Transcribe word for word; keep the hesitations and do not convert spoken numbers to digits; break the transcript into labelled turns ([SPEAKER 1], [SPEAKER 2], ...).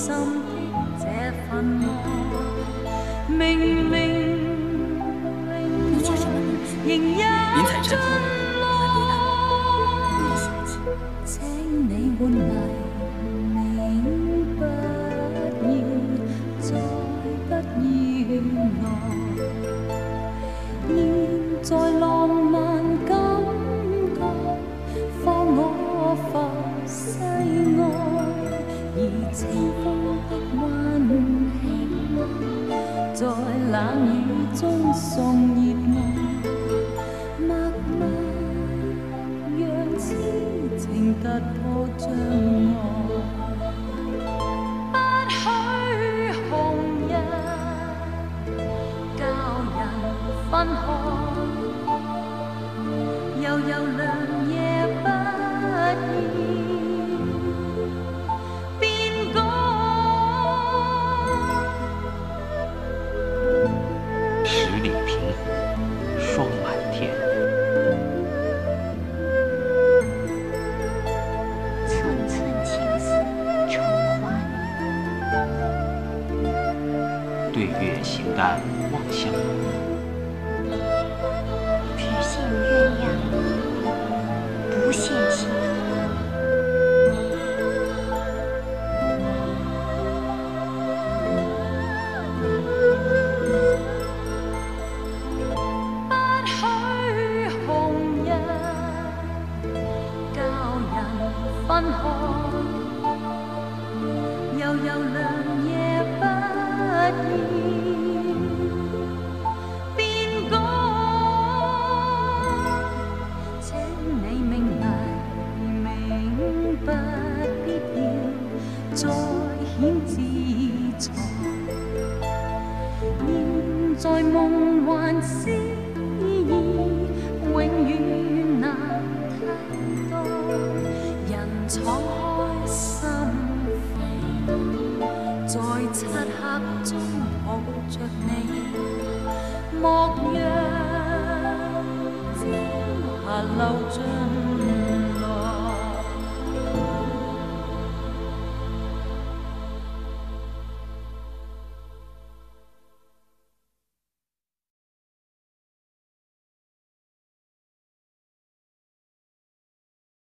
[SPEAKER 1] 心的这份爱，明明
[SPEAKER 2] 你叫什么名字？
[SPEAKER 1] 仍一
[SPEAKER 3] 林采琛。
[SPEAKER 1] 请你换黎明，不要再不要来。现在浪漫感觉，放我浮世外，而清风的温馨，在冷雨中送热爱，默默让痴情突破障礙。不許紅日教人分開，悠悠良夜不要變改。
[SPEAKER 4] 十里平湖，霜满天。
[SPEAKER 2] 寸寸青丝成华女。
[SPEAKER 4] 对月形淡望乡浓。
[SPEAKER 2] 只羡鸳鸯不羡仙。
[SPEAKER 1] 不許紅日教人分開，悠悠良夜不要變改。請你明黎明，不必要再顯自裁。現在夢幻詩意，永遠難替代。人敞開心扉，在漆黑中抱着你，莫讓朝霞流盡。